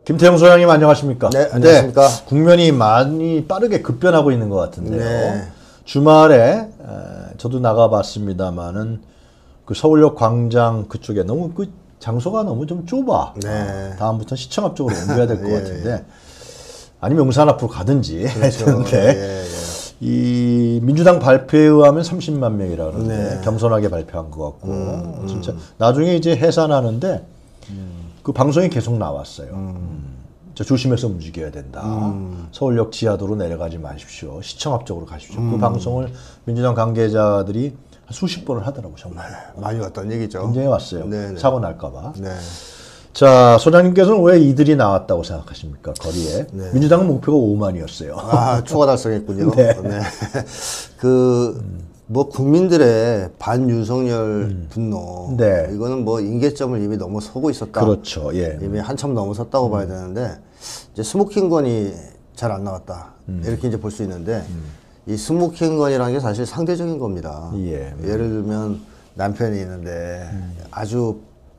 김태형 소장님 안녕하십니까? 네, 안녕하십니까? 네, 국면이 많이 빠르게 급변하고 있는 것 같은데요. 네. 주말에 저도 나가봤습니다만은 그 서울역 광장 그쪽에 너무 그 장소가 너무 좀 좁아. 네. 다음부터는 시청 앞쪽으로 옮겨야 될 것 예, 같은데 아니면 용산 앞으로 가든지 그렇죠. 했는데 이 민주당 발표에 의하면 30만 명이라 그러는데 네. 겸손하게 발표한 것 같고 진짜 나중에 이제 해산하는데 그 방송이 계속 나왔어요. 조심해서 움직여야 된다. 서울역 지하도로 내려가지 마십시오. 시청 앞쪽으로 가십시오. 그 방송을 민주당 관계자들이 수십 번을 하더라고 정말. 많이 왔다는 얘기죠. 굉장히 왔어요. 네네. 사고 날까봐. 네. 자, 소장님께서는 왜 이들이 나왔다고 생각하십니까? 거리에. 네. 민주당은 목표가 5만이었어요. 아, 초과 달성했군요. 네. 네. 뭐 국민들의 반윤석열 분노. 네. 이거는 뭐 임계점을 이미 넘어서고 있었다. 그렇죠. 예. 이미 한참 넘어섰다고 봐야 되는데 이제 스모킹 건이 잘 안 나왔다. 이렇게 이제 볼 수 있는데 이 스모킹 건이라는 게 사실 상대적인 겁니다. 예. 예를 들면 남편이 있는데 아주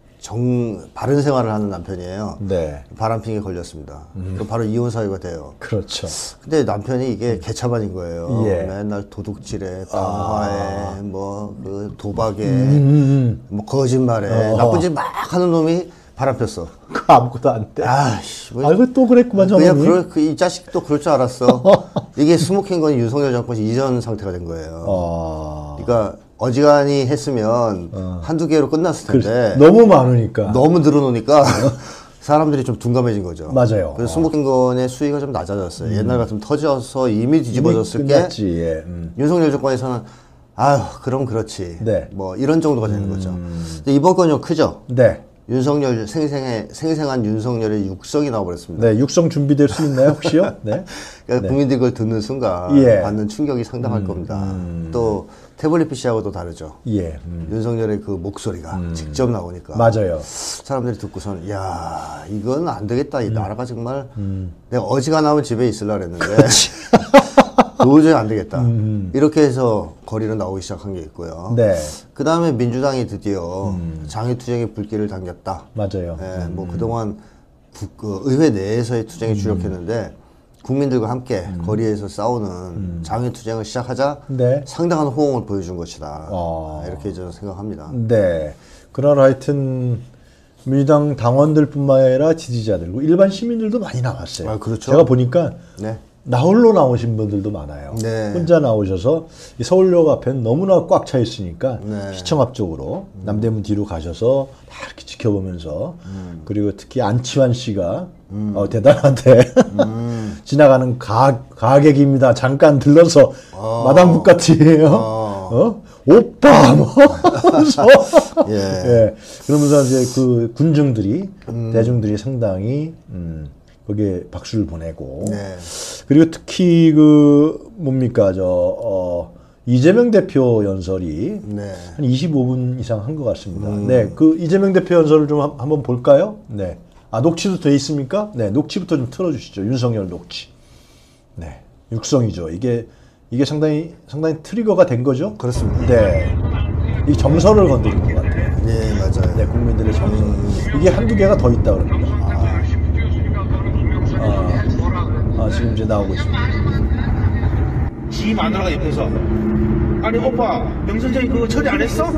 바른 생활을 하는 남편이에요. 네. 바람핑에 걸렸습니다. 그럼 바로 이혼 사유가 돼요. 그렇죠. 근데 남편이 이게 개차반인 거예요. 예. 맨날 도둑질에, 방화에, 뭐 그 도박에, 뭐 거짓말에, 나쁜 짓 막 하는 놈이 바람 폈어. 그 아무것도 안 돼. 아이씨. 뭐 아이고 또 그랬구만 그냥 저놈이. 이 자식도 그럴 줄 알았어. 이게 스모킹 건이 윤석열 정권 이전 상태가 된 거예요. 그러니까 어지간히 했으면 한두 개로 끝났을 텐데 너무 많으니까. 너무 늘어놓으니까 사람들이 좀 둔감해진 거죠. 맞아요. 그래서 스모킹 건의 수위가 좀 낮아졌어요. 옛날 같으면 터져서 이미 뒤집어졌을 이미 게 끝났지. 예. 윤석열 정권에서는 아유 그럼 그렇지. 네. 뭐 이런 정도가 되는 거죠. 근데 이번 건 좀 크죠. 네. 윤석열 생생한 윤석열의 육성이 나와버렸습니다. 네. 육성 준비될 수 있나요 혹시요? 네. 그러니까 국민들이 그걸 듣는 순간 예. 받는 충격이 상당할 겁니다. 또 태블릿 PC하고도 다르죠. 예. 윤석열의 그 목소리가 직접 나오니까 맞아요. 사람들이 듣고서는 야 이건 안 되겠다. 이 나라가 정말 내가 어지간하면 집에 있으려고 했는데 도저히 안 되겠다. 이렇게 해서 거리로 나오기 시작한 게 있고요. 네. 그 다음에 민주당이 드디어 장외투쟁의 불길을 당겼다. 맞아요. 예, 뭐 그동안 그 의회 내에서의 투쟁에 주력했는데 국민들과 함께 거리에서 싸우는 장외투쟁을 시작하자 네. 상당한 호응을 보여준 것이다. 이렇게 저는 생각합니다. 네. 그러나 하여튼 민주당 당원들뿐만 아니라 지지자들, 일반 시민들도 많이 나왔어요. 아, 그렇죠. 제가 보니까 네. 나홀로 나오신 분들도 많아요. 네. 혼자 나오셔서 이 서울역 앞에는 너무나 꽉 차 있으니까 네. 시청 앞쪽으로 남대문 뒤로 가셔서 다 이렇게 지켜보면서 그리고 특히 안치환 씨가 대단한데 지나가는 가객입니다. 잠깐 들러서 마담 부까티예요. 오빠 뭐 하면서 예. 예. 그러면서 이제 그 군중들이 대중들이 상당히 거기에 박수를 보내고 네. 그리고 특히 그 뭡니까 이재명 대표 연설이 네. 한 25분 이상 한 것 같습니다. 네, 그 이재명 대표 연설을 좀 한번 볼까요? 네, 녹취도 돼 있습니까? 네, 녹취부터 좀 틀어주시죠. 윤석열 녹취. 네, 육성이죠. 이게 상당히 트리거가 된 거죠. 그렇습니다. 네, 이 정서를 건드린 것 같아요. 네, 맞아요. 네, 국민들의 정서. 이게 한두 개가 더 있다 그럽니다. 지금 이제 나오고 있습니다. 지 마누라가 옆에서 아니 오빠 명 선생님 그거 처리 안 했어?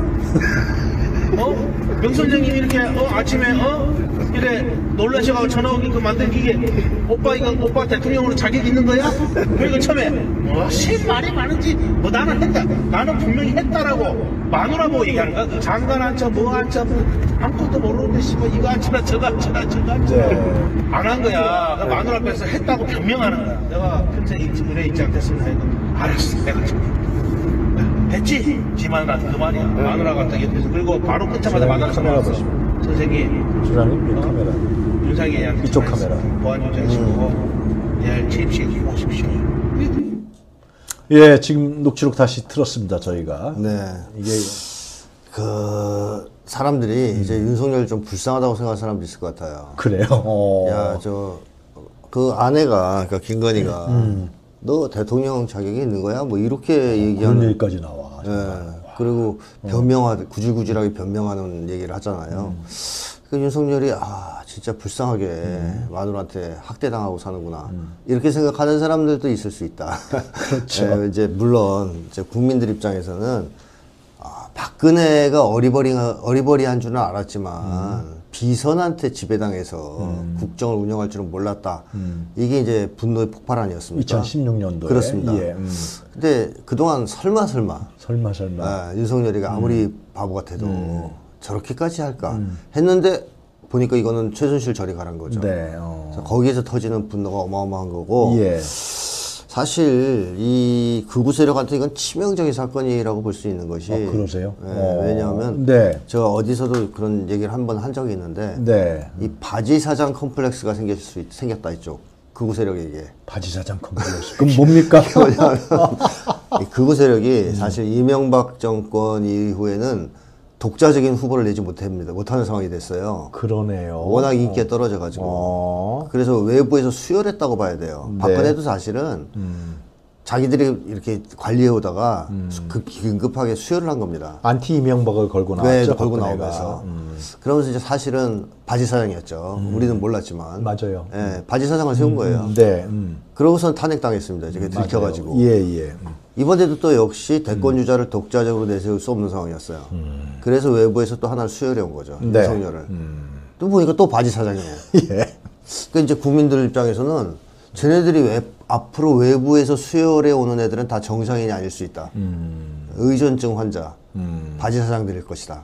명 선생님이 이렇게 아침에 이래 놀라셔가지고 전화 오기 그 만든 기계 오빠 이거 오빠 대통령으로 자격 있는 거야? 그리고 처음에 뭐씨 말이 많은지 뭐 나는 했다 나는 분명히 했다라고 마누라 보고 얘기하는 거야. 그 장관 앉혀 뭐 앉혀 아무것도 모르는데 씨 뭐 이거 앉혀라 저거 앉혀라 저거 앉혀라 안 한 거야. 그 마누라 앞에서 했다고 변명하는 거야. 내가 평생 은혜 잊지 않겠습니다. 알았어 내가 했지? 지 마누라한테 그 말이야. 마누라가 딱 옆에서 그리고 바로 끊자마자 마누라 카메라 보시면 선생님 주장님 이 카메라 윤상희한테 이쪽 카메라 보안 유지하시고 내일 취임식 오십시오. 예, 지금 녹취록 다시 틀었습니다. 저희가 네. 이게 그 사람들이 이제 윤석열 좀 불쌍하다고 생각하는 사람도 있을 것 같아요. 그래요. 야, 그 아내가, 그러니까 김건희가, 너 대통령 자격이 있는 거야? 뭐 이렇게 그런 얘기하는. 얘기까지 나와. 예. 그리고 구질구질하게 변명하는 얘기를 하잖아요. 그 윤석열이 진짜 불쌍하게 마누라한테 학대당하고 사는구나 이렇게 생각하는 사람들도 있을 수 있다. 그렇죠. 이제 물론 이제 국민들 입장에서는 박근혜가 어리버리한 줄은 알았지만 비선한테 지배당해서 국정을 운영할 줄은 몰랐다. 이게 이제 분노의 폭발 아니었습니까? 2016년도에. 그렇습니다. 예. 근데 그동안 설마 윤석열이가 아무리 바보 같아도 저렇게까지 할까 했는데 보니까 이거는 최순실 저리 가란 거죠. 네. 그래서 거기에서 터지는 분노가 어마어마한 거고 예. 사실 이 극우 세력한테 이건 치명적인 사건이라고 볼 수 있는 것이 그러세요? 왜냐하면 네. 제가 어디서도 그런 얘기를 한 번 한 적이 있는데 네. 이 바지 사장 컴플렉스가 생겼다 이쪽 극우 세력에게. 바지 사장 컴플렉스. 그럼 뭡니까? 이 극우 세력이 사실 이명박 정권 이후에는 독자적인 후보를 내지 못하는 상황이 됐어요. 그러네요. 워낙 인기가 떨어져가지고. 그래서 외부에서 수혈했다고 봐야 돼요. 네. 박근혜도 사실은 자기들이 이렇게 관리해오다가 긴급하게 수혈을 한 겁니다. 안티 이명박을 걸고 나왔죠. 네, 걸고 박근혜가. 나오면서. 그러면서 이제 사실은 바지 사장이었죠. 우리는 몰랐지만. 맞아요. 예, 바지 사장을 세운 거예요. 네. 그러고선 탄핵당했습니다. 이제 들켜가지고. 예. 이번에도 또 역시 대권 주자를 독자적으로 내세울 수 없는 상황이었어요. 그래서 외부에서 또 하나를 수혈해 온 거죠. 네. 윤석열을. 또 보니까 또 바지 사장이에요. 예. 그러니까 이제 국민들 입장에서는 쟤네들이 앞으로 외부에서 수혈해 오는 애들은 다 정상인이 아닐 수 있다. 의존증 환자, 바지 사장들일 것이다.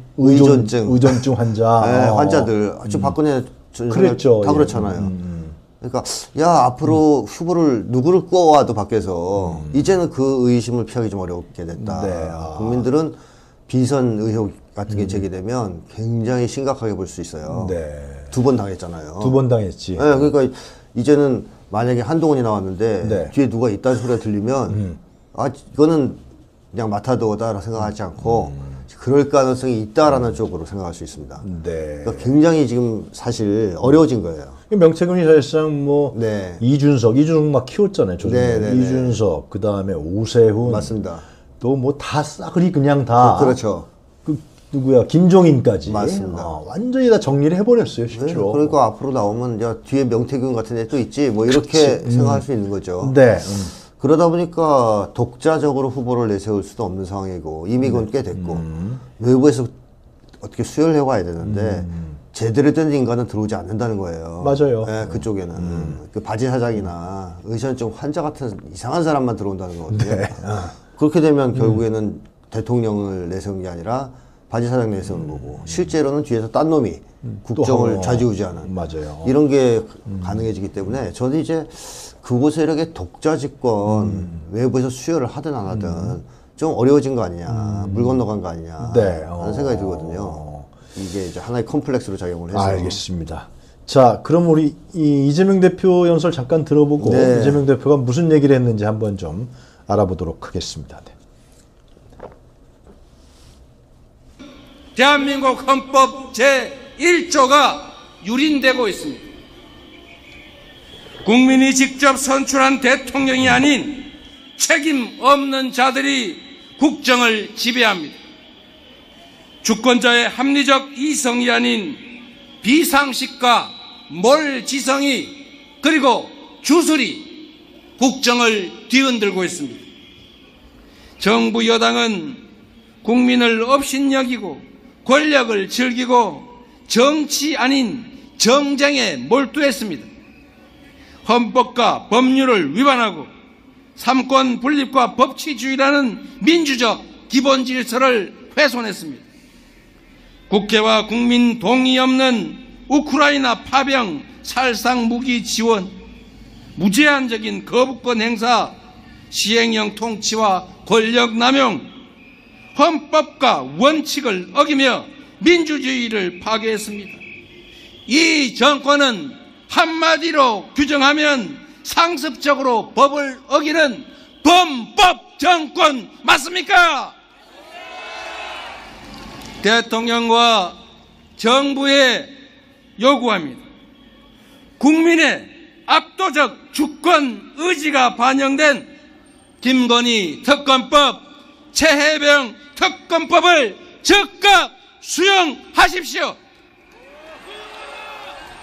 의존증 환자. 네, 환자들. 지금 박근혜 그랬죠. 다 그렇잖아요. 그러니까 야 앞으로 후보를 누구를 꿔와도 밖에서 이제는 그 의심을 피하기 좀 어렵게 됐다. 네. 국민들은 비선 의혹 같은 게 제기되면 굉장히 심각하게 볼 수 있어요. 네. 2번 당했잖아요. 2번 당했지. 네, 그러니까 이제는 만약에 한동훈이 나왔는데 네. 뒤에 누가 있다는 소리가 들리면 이거는 그냥 마타도어다라고 생각하지 않고 그럴 가능성이 있다라는 쪽으로 생각할 수 있습니다. 네. 그러니까 굉장히 지금 사실 어려워진 거예요. 명태균이 사실상 뭐 네. 이준석 막 키웠잖아요. 네. 이준석, 그 다음에 오세훈, 맞습니다. 또 뭐 다 싸그리 그냥 다 그렇죠. 누구야 김종인까지 맞습니다. 완전히 다 정리를 해버렸어요, 네, 실제로. 그러니까 앞으로 나오면 야 뒤에 명태균 같은 애 또 있지 뭐 이렇게 생각할 수 있는 거죠. 네. 그러다 보니까 독자적으로 후보를 내세울 수도 없는 상황이고 이미 그건 꽤 됐고 외부에서 어떻게 수혈해 와야 되는데 제대로 된 인간은 들어오지 않는다는 거예요. 맞아요. 네, 그쪽에는 그 바지 사장이나 의전증 환자 같은 이상한 사람만 들어온다는 거거든요. 네. 그렇게 되면 결국에는 대통령을 내세운 게 아니라 바지 사장 내세우는 거고 실제로는 뒤에서 딴 놈이 국정을 좌지우지하는 맞아요. 이런 게 가능해지기 때문에 저는 이제 극우 세력의 독자 집권 외부에서 수혈을 하든 안 하든 좀 어려워진 거 아니냐 물 건너간 거 아니냐 네. 하는 생각이 들거든요. 이게 이제 하나의 컴플렉스로 작용을 해서. 알겠습니다. 자, 그럼 우리 이재명 대표 연설 잠깐 들어보고 네. 이재명 대표가 무슨 얘기를 했는지 한번 좀 알아보도록 하겠습니다. 네. 대한민국 헌법 제1조가 유린되고 있습니다. 국민이 직접 선출한 대통령이 아닌 책임 없는 자들이 국정을 지배합니다. 주권자의 합리적 이성이 아닌 비상식과 몰지성이 그리고 주술이 국정을 뒤흔들고 있습니다. 정부 여당은 국민을 업신여기고 권력을 즐기고 정치 아닌 정쟁에 몰두했습니다. 헌법과 법률을 위반하고 삼권 분립과 법치주의라는 민주적 기본 질서를 훼손했습니다. 국회와 국민 동의 없는 우크라이나 파병 살상 무기 지원, 무제한적인 거부권 행사, 시행령 통치와 권력 남용, 헌법과 원칙을 어기며 민주주의를 파괴했습니다. 이 정권은 한마디로 규정하면 상습적으로 법을 어기는 범법 정권 맞습니까? 대통령과 정부에 요구합니다. 국민의 압도적 주권 의지가 반영된 김건희 특검법, 최혜병 특검법을 즉각 수용하십시오.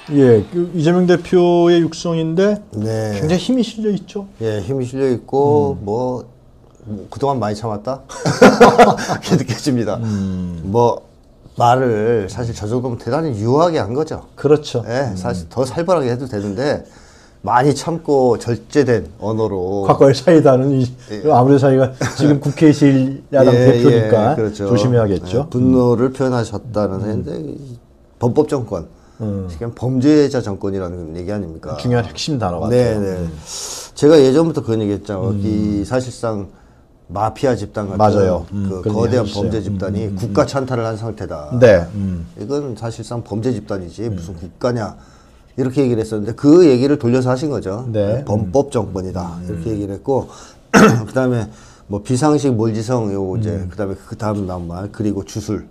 예, 그 이재명 대표의 육성인데 네. 굉장히 힘이 실려 있죠. 예, 힘이 실려 있고 뭐 그동안 많이 참았다 이렇게 느껴집니다. 뭐 말을 사실 저 정도면 대단히 유하게 한 거죠. 그렇죠. 예, 사실 더 살벌하게 해도 되는데 많이 참고 절제된 언어로 과거의 사이다는 아무래도 사이가 지금 국회의실 야당 대표니까 그렇죠. 조심해야겠죠. 예, 분노를 표현하셨다는 얘기인데 범법 정권, 그냥 범죄자 정권이라는 얘기 아닙니까? 중요한 핵심 단어가 네, 네. 제가 예전부터 그런 얘기했죠. 이 사실상 마피아 집단 같은 맞아요. 그 그런 거대한 얘기 하셨어요. 범죄 집단이 국가 찬탈을 한 상태다. 네. 이건 사실상 범죄 집단이지 무슨 국가냐 이렇게 얘기를 했었는데 그 얘기를 돌려서 하신 거죠. 네. 범법 정권이다 이렇게 얘기를 했고 그다음에 뭐 비상식 몰지성 요거 이제 그다음에 그 다음 나온 말 그리고 주술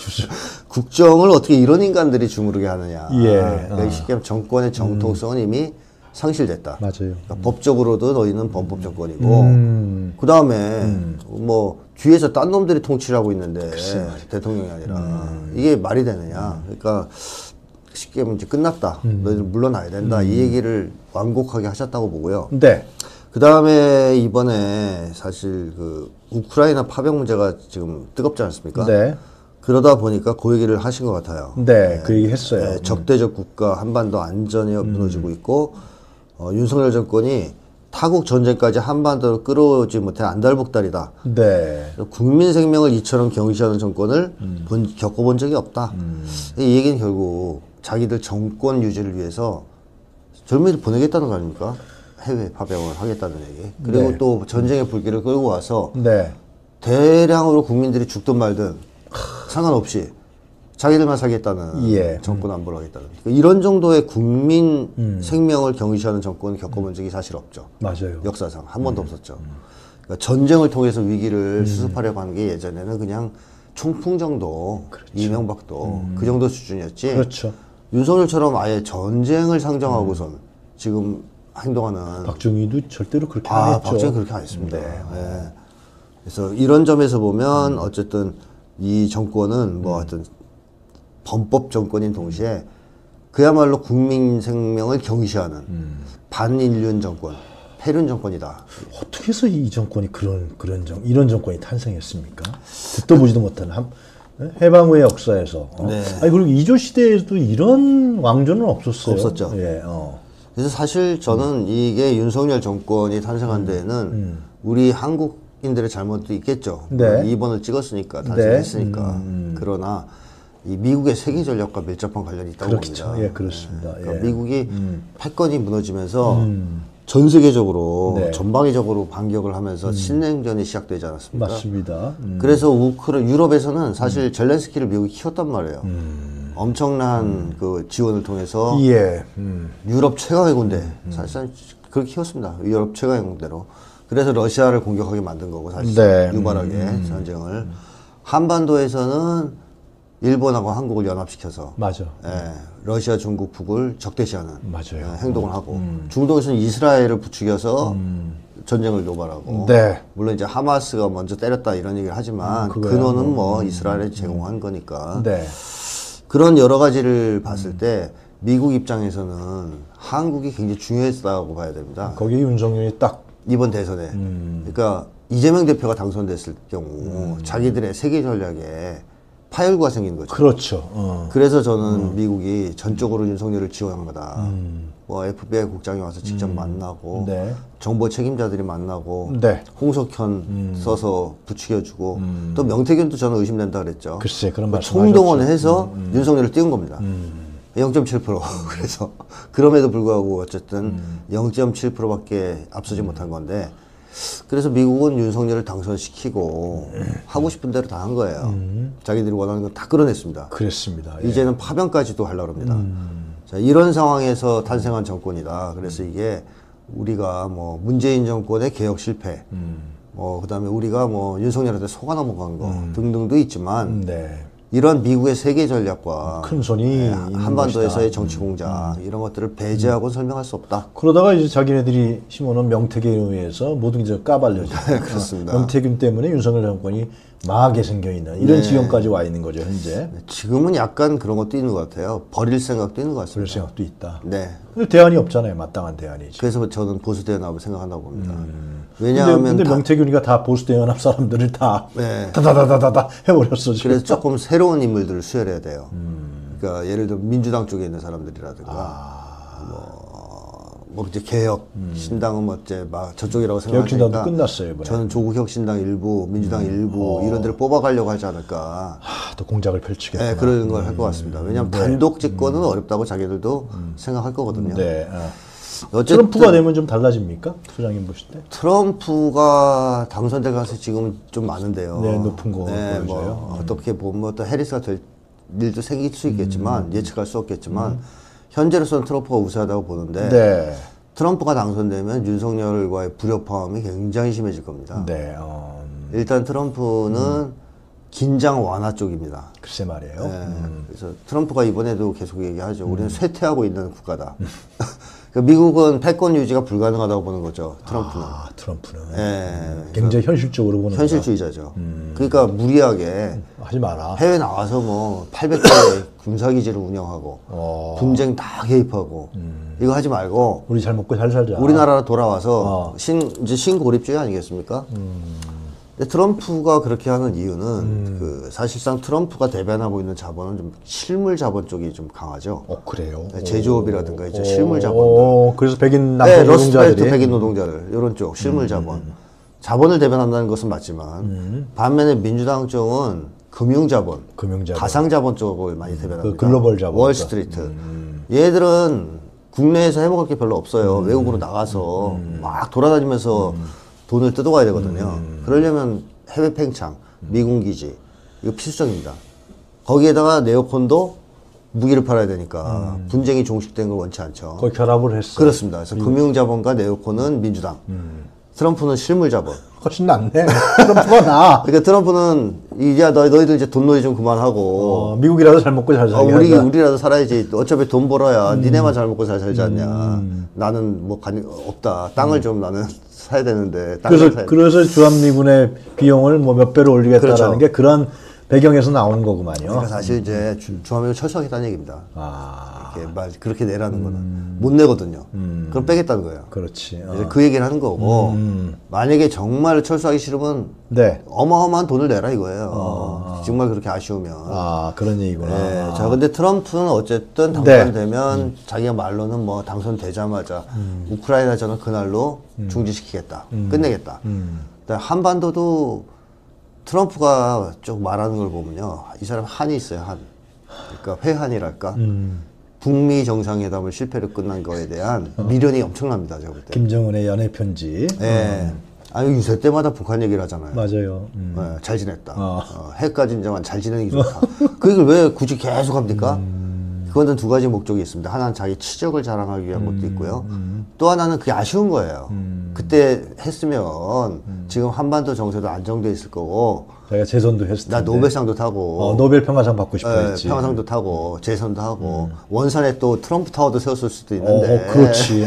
국정을 어떻게 이런 인간들이 주무르게 하느냐. 예. 그러니까 쉽게 말하면 정권의 정통성은 이미 상실됐다. 맞아요. 그러니까 법적으로도 너희는 범법 정권이고 그 다음에 뭐 뒤에서 딴 놈들이 통치를 하고 있는데 대통령이 아니라 이게 말이 되느냐. 그러니까 쉽게 말하면 이제 끝났다. 너희들 물러나야 된다. 이 얘기를 완곡하게 하셨다고 보고요. 네. 그 다음에 이번에 사실 그 우크라이나 파병 문제가 지금 뜨겁지 않습니까? 네. 그러다 보니까 그 얘기를 하신 것 같아요. 네. 그 얘기 했어요. 네, 적대적 국가 한반도 안전이 무너지고 있고 윤석열 정권이 타국 전쟁까지 한반도를 끌어오지 못해 안달복달이다. 네. 국민 생명을 이처럼 경시하는 정권을 겪어본 적이 없다. 이 얘기는 결국 자기들 정권 유지를 위해서 젊은이를 보내겠다는 거 아닙니까? 해외 파병을 하겠다는 얘기. 그리고 네. 또 전쟁의 불길을 끌고 와서 네. 대량으로 국민들이 죽든 말든 상관없이 자기들만 살겠다는 예. 정권 안보를 하겠다는 이런 정도의 국민 생명을 경시하는 정권을 겪어본 적이 사실 없죠. 맞아요. 역사상 한 번도 없었죠. 그러니까 전쟁을 통해서 위기를 수습하려고 하는 게 예전에는 그냥 총풍 정도, 이명박도 그 정도 수준이었지. 그렇죠. 윤석열처럼 아예 전쟁을 상정하고선 지금 행동하는 박정희도 절대로 그렇게 안 했죠. 박정희 그렇게 안 했습니다. 네. 그래서 이런 점에서 보면 어쨌든 이 정권은 뭐 하여튼 범법 정권인 동시에 그야말로 국민 생명을 경시하는 반인륜 정권, 폐륜 정권이다. 어떻게 해서 이 정권이 이런 정권이 탄생했습니까? 듣도 보지도 못한 해방 후의 역사에서. 네. 아니 그리고 이조 시대에도 이런 왕조는 없었어요. 없었죠. 예. 그래서 사실 저는 이게 윤석열 정권이 탄생한 데에는 우리 한국인들의 잘못도 있겠죠. 네. 2번을 찍었으니까 탄생했으니까. 그러나 이 미국의 세계 전략과 밀접한 관련이 있다고 그렇겠죠. 봅니다. 예, 그렇습니다. 그러니까 예. 미국이 패권이 무너지면서 전 세계적으로 네. 전방위적으로 반격을 하면서 신냉전이 시작되지 않았습니까? 맞습니다. 그래서 유럽에서는 사실 젤렌스키를 미국이 키웠단 말이에요. 엄청난 그 지원을 통해서 예. 유럽 최강의 군대 사실상 그렇게 키웠습니다. 유럽 최강의 군대로. 그래서 러시아를 공격하게 만든 거고 사실 네. 유발하게 전쟁을. 한반도에서는 일본하고 한국을 연합시켜서 맞아. 예, 러시아, 중국, 북을 적대시하는 맞아요. 예, 행동을 하고 중동에서는 이스라엘을 부추겨서 전쟁을 도발하고 네. 물론 이제 하마스가 먼저 때렸다 이런 얘기를 하지만 그거야. 근원은 뭐 이스라엘이 제공한 거니까 네. 그런 여러 가지를 봤을 때 미국 입장에서는 한국이 굉장히 중요했다고 봐야 됩니다. 거기에 윤석열이 딱 이번 대선에. 그러니까 이재명 대표가 당선됐을 경우 자기들의 세계 전략에 파열구가 생긴 거죠. 그렇죠. 그래서 저는 미국이 전적으로 윤석열을 지원한 거다. 뭐 FBI 국장이 와서 직접 만나고 네. 정보 책임자들이 만나고 네. 홍석현 써서 부추겨주고 또 명태균도 저는 의심된다 그랬죠. 글쎄 그런 말씀 총동원을 해서 윤석열을 띄운 겁니다. 0.7% 그래서 그럼에도 불구하고 어쨌든 0.7%밖에 앞서지 못한 건데 그래서 미국은 윤석열을 당선시키고 하고 싶은 대로 다 한 거예요. 자기들이 원하는 건 다 끌어냈습니다. 그랬습니다. 예. 이제는 파병까지도 하려고 합니다. 자, 이런 상황에서 탄생한 정권이다. 그래서 이게 우리가 뭐 문재인 정권의 개혁 실패, 뭐 그다음에 우리가 뭐 윤석열한테 속아 넘어간 거 등등도 있지만 네. 이런 미국의 세계 전략과 큰 손이 있는 한반도에서의 것이다. 정치 공작 이런 것들을 배제하고 설명할 수 없다. 그러다가 이제 자기네들이 심어놓은 명태균에 의해서 모든 게 까발려져. 그렇습니다. 명태균 때문에 윤석열 정권이 망하게 생겨 있는 이런 지경까지 와 있는 거죠 현재. 지금은 약간 그런 것도 있는 것 같아요. 버릴 생각도 있는 것 그럴 같습니다. 생각도 있다. 네. 근데 대안이 없잖아요. 마땅한 대안이지. 그래서 저는 보수 대연합을 생각한다고 봅니다. 왜냐하면 근데 명태균이가 다 보수대연합 사람들을 다 네. 다다다다다 해버렸어 지금. 그래서 조금 새로운 인물들을 수혈해야 돼요. 그러니까 예를 들어 민주당 쪽에 있는 사람들이라든가 뭐 이제 개혁 신당은 뭐 이제 막 저쪽이라고 개혁신당도 생각하니까 끝났어요 이번에. 저는 조국 혁신당 일부, 민주당 일부 이런 데를 뽑아가려고 하지 않을까. 또 공작을 펼치겠구나. 네, 그런 걸 할 것 같습니다. 왜냐하면 단독 집권은 어렵다고 자기들도 생각할 거거든요. 네. 어쨌든 트럼프가 되면 좀 달라집니까? 소장님 보실 때? 트럼프가 당선될 가능성이 지금 좀 많은데요. 네, 높은 거 네, 보여줘요. 뭐 어떻게 보면 또 해리스가 될 일도 생길 수 있겠지만 예측할 수 없겠지만 현재로서는 트럼프가 우세하다고 보는데 네. 트럼프가 당선되면 윤석열과의 불협화음이 굉장히 심해질 겁니다. 네. 일단 트럼프는 긴장 완화 쪽입니다. 글쎄 말이에요. 네, 그래서 트럼프가 이번에도 계속 얘기하죠. 우리는 쇠퇴하고 있는 국가다. 미국은 패권 유지가 불가능하다고 보는 거죠. 트럼프는. 아, 트럼프는. 예, 굉장히 현실적으로 보는. 현실주의자죠. 그러니까 무리하게 하지 마라. 해외 나와서 뭐 800개 군사기지를 운영하고 분쟁 다 개입하고 이거 하지 말고 우리 잘 먹고 잘 살자. 우리나라 돌아와서 이제 신고립주의 아니겠습니까? 근데 트럼프가 그렇게 하는 이유는 그 사실상 트럼프가 대변하고 있는 자본은 좀 실물 자본 쪽이 좀 강하죠. 그래요. 네, 제조업이라든가 이제 실물 자본들. 그래서 백인 네, 남성 러스트벨트 노동자들이 백인 노동자들 이런 쪽 실물 자본. 자본을 대변한다는 것은 맞지만 반면에 민주당 쪽은 금융자본, 금융자본. 가상자본 쪽을 많이 대변합니다. 그 글로벌 자본. 월스트리트. 얘들은 국내에서 해먹을 게 별로 없어요. 외국으로 나가서 막 돌아다니면서 돈을 뜯어가야 되거든요. 그러려면 해외 팽창, 미군 기지 이거 필수적입니다. 거기에다가 네오콘도 무기를 팔아야 되니까 분쟁이 종식된 걸 원치 않죠. 거의 결합을 했어. 그렇습니다. 그래서 금융자본과 네오콘은 민주당, 트럼프는 실물자본. 훨씬 낫네. 트럼프가 나. 그러니까 트럼프는 이제 너희들 이제 돈놀이 좀 그만하고 미국이라도 잘 먹고 잘 살게 하자. 우리라도 살아야지. 어차피 돈 벌어야 니네만 잘 먹고 잘 살지 않냐. 나는 뭐 없다. 땅을 좀 나는 사야 되는데 땅을 사야 돼. 그래서 주한미군의 비용을 뭐 몇 배로 올리겠다라는 그렇죠. 게 그런 배경에서 나오는 거구만요. 그러니까 사실 이제 주한미군 철수하겠다는 얘기입니다. 아, 이렇게 그렇게 내라는 거는 못 내거든요. 그럼 빼겠다는 거예요. 그렇지. 이제 그 얘기를 하는 거고 만약에 정말 철수하기 싫으면 네. 어마어마한 돈을 내라 이거예요. 정말 그렇게 아쉬우면. 그런 얘기구나. 네. 자, 근데 트럼프는 어쨌든 당선되면 자기가 말로는 뭐 당선되자마자 우크라이나전을 그날로 중지시키겠다. 끝내겠다. 근데 한반도도 트럼프가 쭉 말하는 걸 보면요. 이 사람 한이 있어요, 한. 그러니까 회한이랄까. 북미 정상회담을 실패로 끝난 거에 대한 미련이 엄청납니다, 제가 볼 때. 김정은의 연애 편지. 네. 아니, 유세 때마다 북한 얘기를 하잖아요. 맞아요. 네, 잘 지냈다. 해까지 인정한 잘 지내는 게 좋다. 그 얘기를 왜 굳이 계속 합니까? 그거는 두 가지 목적이 있습니다. 하나는 자기 치적을 자랑하기 위한 것도 있고요. 또 하나는 그게 아쉬운 거예요. 그때 했으면 지금 한반도 정세도 안정돼 있을 거고 자기가 재선도 했을 텐데. 나 노벨상도 타고 노벨 평화상 받고 싶어 했지. 평화상도 타고 재선도 하고 원산에 또 트럼프 타워도 세웠을 수도 있는데 그렇지.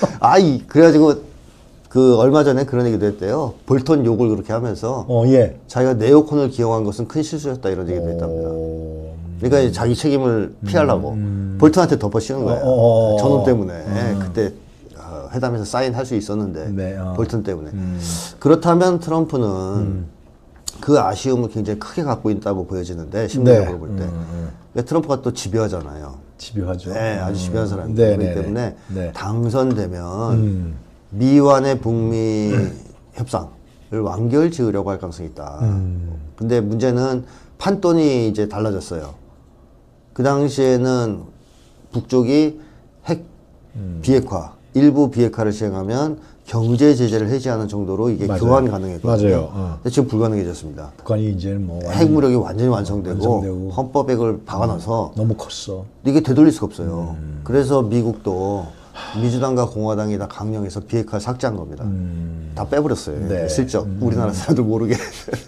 그래가지고 그 얼마 전에 그런 얘기도 했대요. 볼턴 욕을 그렇게 하면서 예. 자기가 네오콘을 기용한 것은 큰 실수였다 이런 얘기도 했답니다. 그러니까 이제 자기 책임을 피하려고 볼턴한테 덮어씌우는 거예요. 저놈 때문에 그때 회담에서 사인할 수 있었는데 네, 볼턴 때문에. 그렇다면 트럼프는 그 아쉬움을 굉장히 크게 갖고 있다고 보여지는데 심리적으로 볼 때. 그러니까 트럼프가 또 집요하잖아요. 집요하죠. 네, 아주 집요한 사람이기 네, 때문에 네. 당선되면 미완의 북미 협상을 완결 지으려고 할 가능성이 있다. 근데 문제는 판돈이 이제 달라졌어요. 그 당시에는 북쪽이 핵 비핵화, 일부 비핵화를 시행하면 경제 제재를 해제하는 정도로 이게 교환 가능했거든요. 맞아요. 근데 지금 불가능해졌습니다. 북한이 이제는 뭐 핵무력이 완전히 완성되고 헌법에 그걸 박아놔서 너무 컸어. 이게 되돌릴 수가 없어요. 그래서 미국도 민주당과 공화당이 다 강령해서 비핵화 삭제한 겁니다. 다 빼버렸어요. 네. 슬쩍 우리나라 사람들 모르게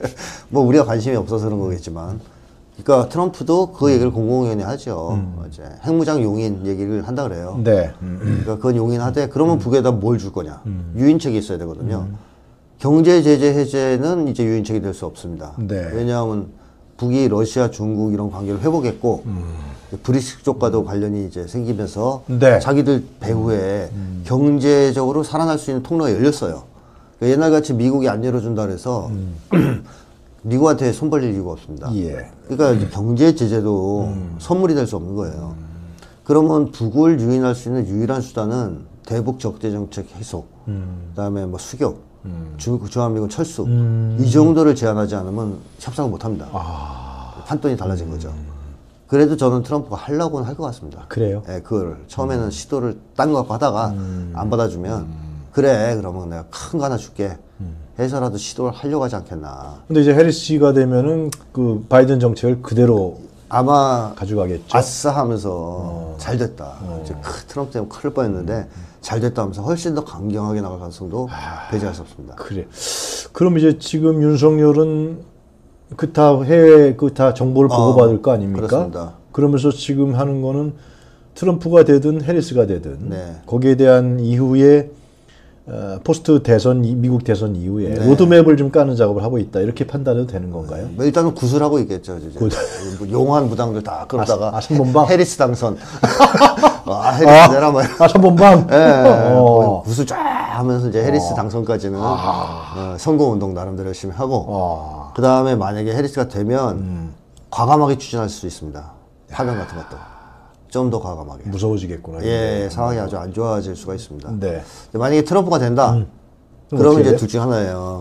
뭐 우리가 관심이 없어서 그런 거겠지만. 그러니까 트럼프도 그 얘기를 공공연히 하죠. 이제 핵무장 용인 얘기를 한다 그래요. 네. 그러니까 그건 용인하되 그러면 북에다 뭘 줄 거냐. 유인책이 있어야 되거든요. 경제 제재 해제는 이제 유인책이 될 수 없습니다. 네. 왜냐하면 북이 러시아, 중국 이런 관계를 회복했고 브릭스 쪽과도 관련이 이제 생기면서 네. 자기들 배후에 경제적으로 살아날 수 있는 통로가 열렸어요. 그러니까 옛날같이 미국이 안 열어준다 그래서 미국한테 손 벌릴 이유가 없습니다. 예. 그러니까 이제 경제 제재도 선물이 될 수 없는 거예요. 그러면 북을 유인할 수 있는 유일한 수단은 대북 적대 정책 해소, 그다음에 뭐 수교, 주한미군 철수 이 정도를 제한하지 않으면 협상을 못 합니다. 판돈이 달라진 거죠. 그래도 저는 트럼프가 하려고는 할 것 같습니다. 그래요? 예, 그걸 처음에는 시도를 딴 거 갖고 하다가 안 받아주면 그래 그러면 내가 큰 거 하나 줄게 해서라도 시도를 하려고 하지 않겠나. 근데 이제 해리스가 되면은 그 바이든 정책을 그대로 아마 가져가겠죠. 아싸 하면서 잘 됐다. 이제 트럼프 때문에 큰일 뻔했는데 잘 됐다 하면서 훨씬 더 강경하게 나갈 가능성도 배제할 수 없습니다. 그래. 그럼 이제 지금 윤석열은 그다 해외 그다 정보를 보고받을 거 아닙니까? 그렇습니다. 그러면서 지금 하는 거는 트럼프가 되든 해리스가 되든 네. 거기에 대한 이후에 포스트 대선 미국 대선 이후에 네. 로드맵을 좀 까는 작업을 하고 있다 이렇게 판단해도 되는 건가요? 뭐 일단은 구술하고 있겠죠. 이제 뭐 용한 무당들 다 끌어다가 선본방? 해리스 당선. 해리스 내라 뭐. 선본방. 예. 구술 쫙 하면서 이제 해리스 당선까지는 선거운동 나름대로 열심히 하고 그 다음에 만약에 해리스가 되면 과감하게 추진할 수 있습니다. 파견 같은 것도 좀 더 과감하게. 무서워지겠구나. 예, 상황이 아주 안 좋아질 수가 있습니다. 네. 만약에 트럼프가 된다. 그럼 그러면 어떻게 이제 돼요? 둘 중 하나예요.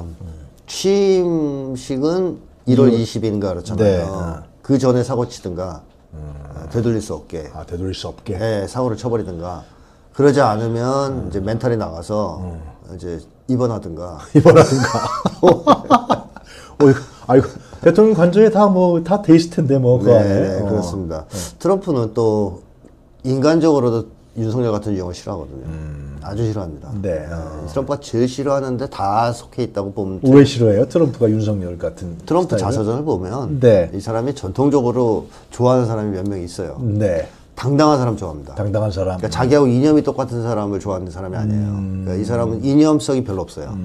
취임식은 1월 20일인가 그렇잖아요. 네. 그 전에 사고 치든가 되돌릴 수 없게 되돌릴 수 없게. 예, 사고를 쳐버리든가 그러지 않으면 이제 멘탈이 나가서 이제 입원하든가 아이고 대통령 관저에 다 돼 있을 텐데 뭐 그 안에. 네, 그렇습니다. 트럼프는 또 인간적으로도 윤석열 같은 유형을 싫어하거든요. 아주 싫어합니다. 네. 트럼프가 제일 싫어하는데 다 속해 있다고 보면 왜 싫어해요? 트럼프가 윤석열 같은 트럼프 스타일을? 자서전을 보면 네. 이 사람이 전통적으로 좋아하는 사람이 몇 명 있어요. 네. 당당한 사람 좋아합니다. 당당한 사람. 그러니까 자기하고 이념이 똑같은 사람을 좋아하는 사람이 아니에요. 그러니까 이 사람은 이념성이 별로 없어요.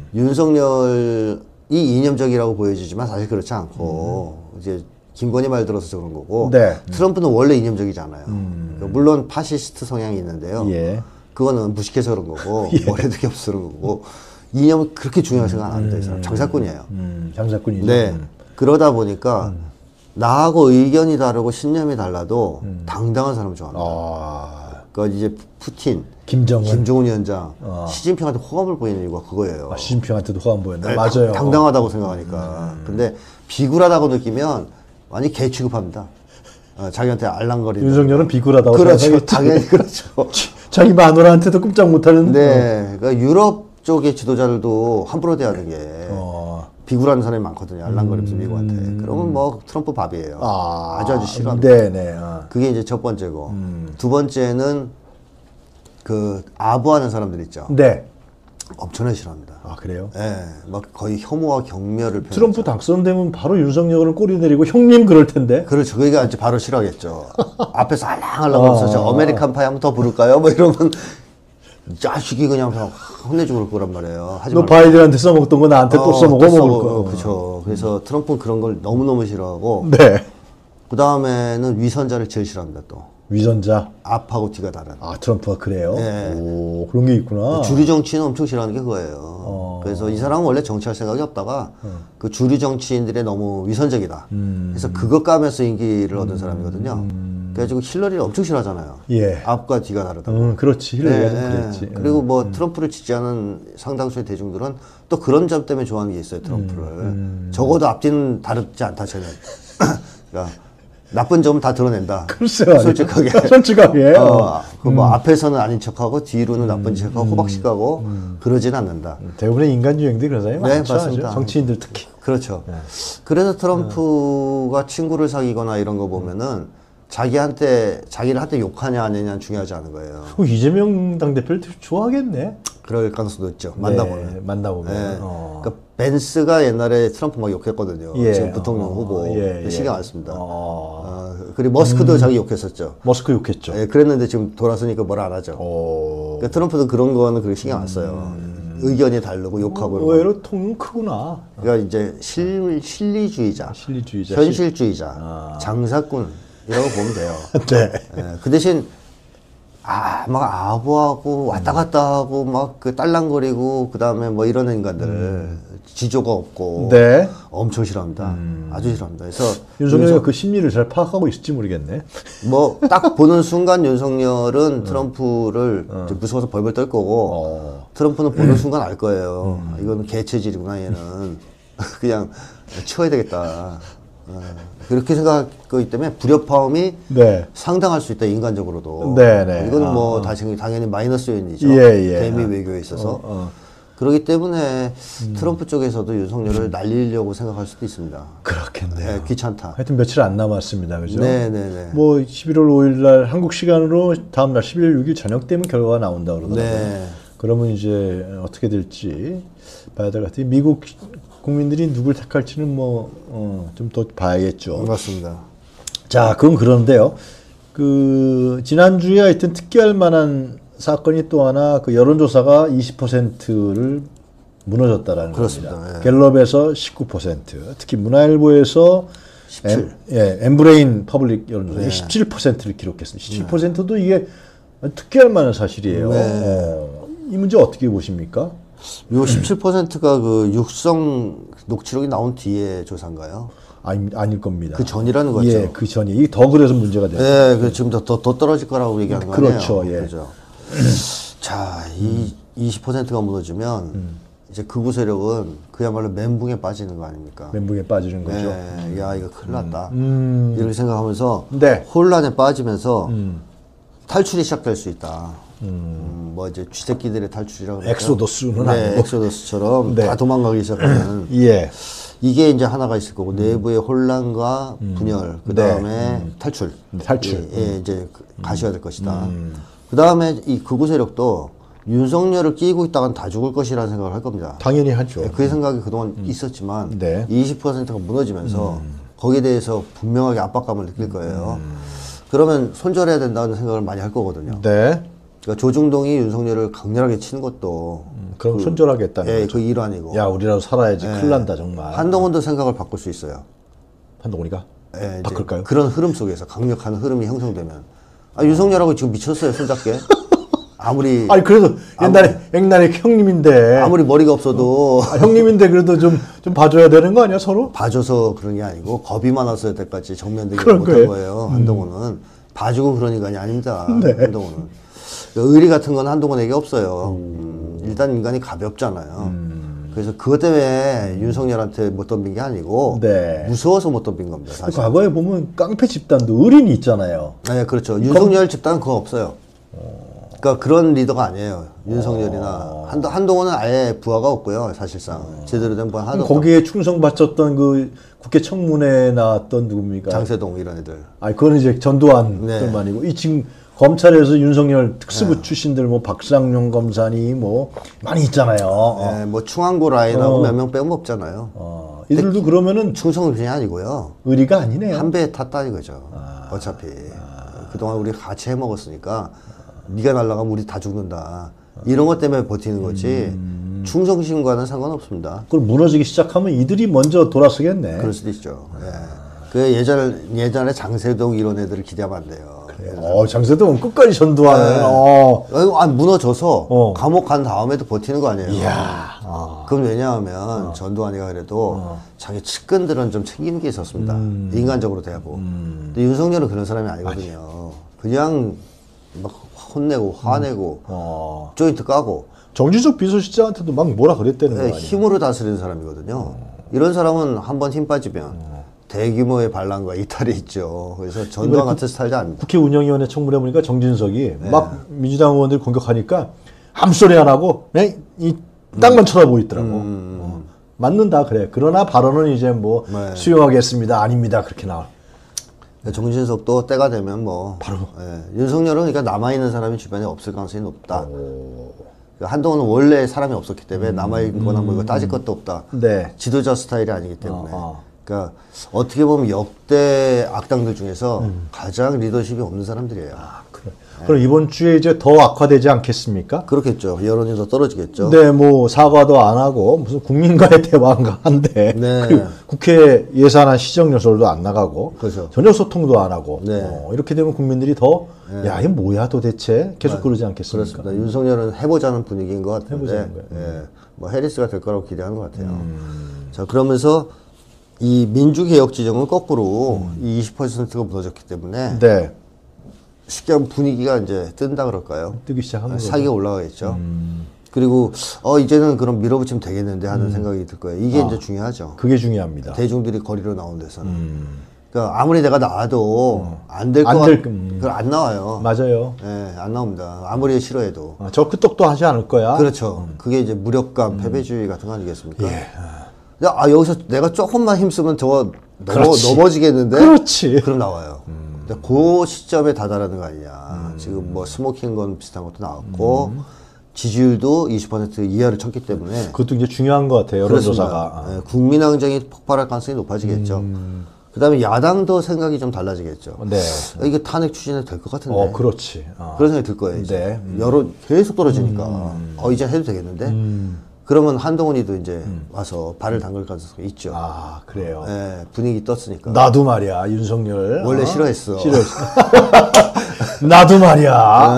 윤석열이 이념적이라고 보여지지만 사실 그렇지 않고 이제 김건희 말 들어서 그런 거고 네. 트럼프는 원래 이념적이지 않아요. 그러니까 물론 파시스트 성향이 있는데요. 예. 그거는 무식해서 그런 거고 머리도 없어 그런 거고 이념은 그렇게 중요한 생각 안 합니다. 이 사람 장사꾼이에요. 장사꾼이죠. 네. 그러다 보니까 나하고 의견이 다르고 신념이 달라도 당당한 사람을 좋아합니다. 그러니까 이제 푸틴, 김정은 위원장, 시진핑한테 호감을 보이는 이유가 그거예요. 시진핑한테도 호감 보였나? 네, 맞아요. 당당하다고 생각하니까. 근데 비굴하다고 느끼면 완전히 개 취급합니다. 자기한테 알랑거리는. 윤석열은 비굴하다고 그렇죠. 생각하겠지. 당연히 그렇죠. 자기 마누라한테도 꼼짝 못하는. 네. 그러니까 유럽 쪽의 지도자들도 함부로 대하는 게 비굴한 사람이 많거든요. 알랑거리면서 미국한테. 그러면 뭐 트럼프 밥이에요. 아주 싫어합니다. 네네. 그게 이제 첫 번째고. 두 번째는 그 아부하는 사람들 있죠. 네. 엄청나게 싫어합니다. 그래요? 예, 막 거의 혐오와 경멸을 표현하죠. 트럼프 당선되면 바로 윤석열을 꼬리 내리고 형님 그럴 텐데. 그렇죠. 그러니까 이제 바로 싫어하겠죠. 앞에서 알랑알랑 하면서 저 아메리칸 파이 한번 더 부를까요? 뭐 이러면 자식이 그냥 혼내주고 그럴 거란 말이에요. 하지 너 말고. 바이든한테 써먹던 거 나한테 또 써먹어 먹을 거. 그렇죠. 그래서 트럼프는 그런 걸 너무너무 싫어하고 네. 그 다음에는 위선자를 제일 싫어합니다. 또 위선자. 앞하고 뒤가 다른. 트럼프가 그래요? 네. 오, 그런 게 있구나. 주류 정치는 엄청 싫어하는 게 그거예요. 그래서 이 사람은 원래 정치할 생각이 없다가 그 주류 정치인들의 너무 위선적이다. 그래서 그것 까면서 인기를 얻은 사람이거든요. 그래가지고 힐러리를 엄청 싫어하잖아요. 예. 앞과 뒤가 다르다고. 그렇지. 힐러리가 좀 그랬지. 그리고 뭐 트럼프를 지지하는 상당수의 대중들은 또 그런 점 때문에 좋아하는 게 있어요. 트럼프를. 적어도 앞뒤는 다르지 않다 쟤는. 그러니까 나쁜 점은 다 드러낸다. 글쎄요. 솔직하게. 솔직하게. 그 뭐 앞에서는 아닌 척하고 뒤로는 나쁜 척하고 호박식하고 그러진 않는다. 대부분의 인간 유형들이 그런 사람이 네, 많죠. 맞습니다. 정치인들 특히. 그렇죠. 그래서 트럼프가 친구를 사귀거나 이런 거 보면은 자기를 한테 욕하냐 안 하냐는 중요하지 않은 거예요. 이재명 당대표를 되게 좋아하겠네. 그럴 가능성도 있죠. 네, 만나보면. 만나보면. 네. 그러니까 벤스가 옛날에 트럼프 막 욕했거든요. 예. 지금 부통령 후보. 예. 신경 안 씁니다. 그리고 머스크도 자기 욕했었죠. 머스크 욕했죠. 예, 그랬는데 지금 돌아서니까 뭐라 안 하죠. 그러니까 트럼프도 그런 거는 그렇게 신경 안 써요. 의견이 다르고 욕하고 의외로 통은 크구나. 그러니까 이제 실리주의자, 실리주의자, 현실주의자, 장사꾼이라고 보면 돼요. 네. 예, 그 대신 막 아부하고 왔다 갔다 하고 막 그 딸랑거리고 그 다음에 뭐 이런 인간들 지조가 없고 네. 엄청 싫어합니다. 아주 싫어합니다. 그래서 윤석열이 그 심리를 잘 파악하고 있을지 모르겠네. 뭐 딱 보는 순간 윤석열은 트럼프를 이제 무서워서 벌벌 떨 거고 트럼프는 보는 순간 알 거예요. 이거는 개체질이구나 얘는. 그냥 치워야 되겠다. 그렇게 생각하기 때문에 불협화음이 네. 상당할 수 있다 인간적으로도. 네, 네. 이건 뭐 당연히 마이너스 요인이죠. 예. 대미 외교에 있어서. 그렇기 때문에 트럼프 쪽에서도 윤석열을 날리려고 생각할 수도 있습니다. 그렇겠네요. 네, 귀찮다. 하여튼 며칠 안 남았습니다. 그죠? 네네네. 뭐 11월 5일 날 한국 시간으로 다음 날 11월 6일 저녁 되면 결과가 나온다 그러더라고요. 네. 그러면 이제 어떻게 될지 봐야 될 것 같아요. 미국 국민들이 누굴 택할지는 뭐 좀 더 봐야겠죠. 맞습니다. 자, 그건 그런데요. 그 지난주에 하여튼 특기할 만한 사건이 또 하나 그 여론조사가 20%를 무너졌다라는 그렇습니다. 겁니다. 예. 갤럽에서 19%, 특히 문화일보에서 17. 엠브레인 퍼블릭 여론조사 17%를 기록했습니다. 17%도 이게 특기할 만한 사실이에요. 이 문제 어떻게 보십니까? 요 17%가 그 육성 녹취록이 나온 뒤에 조사인가요? 아닐 겁니다. 그 전이라는 거죠. 예, 그 전이. 이게 더 그래서 문제가 돼요. 네, 그 지금 더 떨어질 거라고 얘기한 거 아니에요? 그렇죠, 예. 그렇죠. 자, 이 20%가 무너지면 이제 극우 세력은 그야말로 멘붕에 빠지는 거 아닙니까? 멘붕에 빠지는 거죠. 네, 야 이거 큰일 났다. 이렇게 생각하면서 네. 혼란에 빠지면서 탈출이 시작될 수 있다. 뭐 이제 쥐새끼들의 탈출이라고 그러죠. 엑소더스는 네, 아니고. 엑소더스처럼 네. 다 도망가기 시작하면 예. 이게 이제 하나가 있을 거고 내부의 혼란과 분열, 그 다음에 탈출, 탈출. 예, 이제 가셔야 될 것이다. 그 다음에 이 극우 세력도 윤석열을 끼고 있다간 다 죽을 것이라는 생각을 할 겁니다. 당연히 하죠. 예, 그 생각이 그동안 있었지만 네. 20%가 무너지면서 거기에 대해서 분명하게 압박감을 느낄 거예요. 그러면 손절해야 된다는 생각을 많이 할 거거든요. 네. 그러니까 조중동이 윤석열을 강렬하게 치는 것도 그럼 손절하겠다는 예, 거죠. 그 일환이고. 야, 우리라도 살아야지. 큰일 난다, 정말. 한동훈도 생각을 바꿀 수 있어요. 한동훈이가? 예, 이제 바꿀까요? 그런 흐름 속에서 강력한 흐름이 형성되면 윤석열하고 지금 미쳤어요 손잡게. 아무리 아니, 그래도 옛날에 형님인데. 아무리 머리가 없어도 형님인데 그래도 좀 봐줘야 되는 거 아니야, 서로? 봐줘서 그런 게 아니고 겁이 많았을 때까지 정면대기 그런 못한 거예요? 거예요. 한동훈은 봐주고 그런 인간이 아닙니다. 네. 한동훈은 의리 같은 건 한동훈에게 없어요. 일단 인간이 가볍잖아요. 그래서 그것 때문에 윤석열한테 못 덤빈 게 아니고 네. 무서워서 못 덤빈 겁니다. 사실. 과거에 보면 깡패 집단도 의린이 있잖아요. 네, 그렇죠. 윤석열 집단은 그거 없어요. 그러니까 그런 리더가 아니에요. 윤석열이나 한동훈은 아예 부하가 없고요. 사실상 제대로 된 부하 하나도 없고. 거기에 충성 바쳤던 그 국회 청문회에 나왔던 누굽니까? 장세동 이런 애들. 아니, 그건 이제 전두환들만이고 이 지금 검찰에서 윤석열 특수부 출신들 뭐 박상용 검사니 뭐 많이 있잖아요. 네, 뭐 충안고 라인하고 몇 명 빼면 없잖아요. 이들도 그러면은 충성은 그냥 아니고요. 의리가 아니네요. 한 배에 탔다 이거죠. 어차피 그동안 우리 같이 해먹었으니까 네가 날아가면 우리 다 죽는다. 이런 것 때문에 버티는 거지 충성심과는 상관없습니다. 그걸 무너지기 시작하면 이들이 먼저 돌아서겠네. 그럴 수도 있죠. 예. 그 예전에 장세동 이런 애들을 기대하면 안 돼요. 장세동은 끝까지 전두환을. 무너져서 감옥 간 다음에도 버티는 거 아니에요. 이야. 그건 왜냐하면 전두환이가 그래도 자기 측근들은 좀 챙기는 게 있었습니다. 인간적으로 대하고. 근데 윤석열은 그런 사람이 아니거든요. 그냥 막 혼내고 화내고 조인트 까고 정진석 비서실장한테도 막 뭐라 그랬다는 거 아니에요? 힘으로 다스리는 사람이거든요. 이런 사람은 한번 힘 빠지면 대규모의 반란과 이탈이 있죠. 그래서 전두환 같은 스타일이 아닙니다. 국회 운영위원회 청문회 보니까 정진석이 막 민주당 의원들 공격하니까 아무 소리 안 하고 그냥 이 땅만 쳐다보고 있더라고. 맞는다 그래. 그러나 발언은 이제 뭐 수용하겠습니다. 아닙니다. 그렇게 나와. 정진석도 때가 되면 뭐 바로 윤석열은 그러니까 남아 있는 사람이 주변에 없을 가능성이 높다. 한동훈은 원래 사람이 없었기 때문에 남아 있거나 뭐 이거 따질 것도 없다. 네. 지도자 스타일이 아니기 때문에. 그러니까 어떻게 보면 역대 악당들 중에서 가장 리더십이 없는 사람들이에요. 그래. 그럼 이번 주에 이제 더 악화되지 않겠습니까? 그렇겠죠. 여론이 더 떨어지겠죠. 네, 뭐 사과도 안 하고 무슨 국민과의 대화인가 한데 네. 그리고 국회 예산안 시정연설도 안 나가고 그렇죠. 전혀 소통도 안 하고 네. 이렇게 되면 국민들이 더 야, 이게 뭐야 도대체 계속 그러지 않겠습니까? 그렇습니다. 윤석열은 해보자는 분위기인 것 같은데, 해보자는 거예요. 예, 뭐 해리스가 될 거라고 기대하는 것 같아요. 자, 그러면서 이 민주개혁 지정은 거꾸로 이 20%가 무너졌기 때문에 네, 쉽게 하면 분위기가 이제 뜬다 그럴까요? 뜨기 시작한 거죠. 사기가 올라가겠죠. 그리고 이제는 그럼 밀어붙이면 되겠는데 하는 생각이 들 거예요. 이게 이제 중요하죠. 그게 중요합니다. 대중들이 거리로 나온 데서는. 그러니까 아무리 내가 나와도 안 될 것 안 같 될- 그걸 안 나와요. 맞아요. 예, 안 나옵니다. 아무리 싫어해도. 저 끄떡도 하지 않을 거야. 그렇죠. 그게 이제 무력감, 패배주의 같은 거 아니겠습니까? 예. 여기서 내가 조금만 힘쓰면 저거 그렇지. 넘어지겠는데? 그렇지. 그럼 나와요. 근데 그 시점에 다다라는 거 아니냐. 지금 뭐 스모킹 건 비슷한 것도 나왔고, 지지율도 20% 이하를 쳤기 때문에. 그것도 이제 중요한 것 같아요. 여론조사가. 예, 국민항쟁이 폭발할 가능성이 높아지겠죠. 그 다음에 야당도 생각이 좀 달라지겠죠. 네. 이게 탄핵 추진이 될 것 같은데. 그렇지. 그런 생각이 들 거예요. 이제. 네. 여론 계속 떨어지니까. 이제 해도 되겠는데? 그러면 한동훈이도 이제 와서 발을 담글 가능성이 있죠. 아, 그래요. 예, 분위기 떴으니까. 나도 말이야, 윤석열. 원래 싫어했어. 싫어했어. 나도 말이야.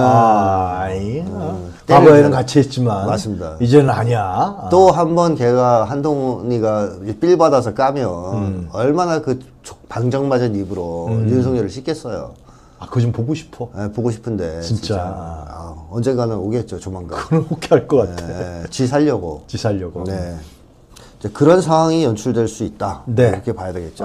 과거에는 같이 했지만. 맞습니다. 이제는 아니야. 또 한 번 걔가 한동훈이가 빌 받아서 까면 얼마나 그 방정맞은 입으로 윤석열을 씻겠어요. 그거 좀 보고 싶어. 예, 보고 싶은데 진짜. 언젠가는 오겠죠, 조만간. 그건 혹해할 것 같아. 지 살려고. 지 살려고. 네. 이제 그런 상황이 연출될 수 있다. 네. 이렇게 봐야 되겠죠.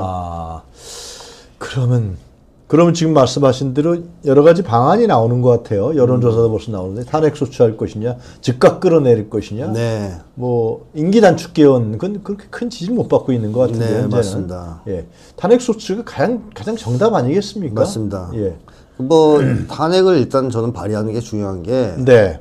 그러면 지금 말씀하신 대로 여러 가지 방안이 나오는 것 같아요. 여론조사도 벌써 나오는데 탄핵 소추할 것이냐, 즉각 끌어내릴 것이냐, 네. 뭐 임기 단축 개헌 그건 그렇게 큰 지지를 못 받고 있는 것 같은데 네, 현재는. 맞습니다. 예, 탄핵 소추가 가장 정답 아니겠습니까? 맞습니다. 예, 뭐 탄핵을 일단 저는 발의하는 게 중요한 게 네,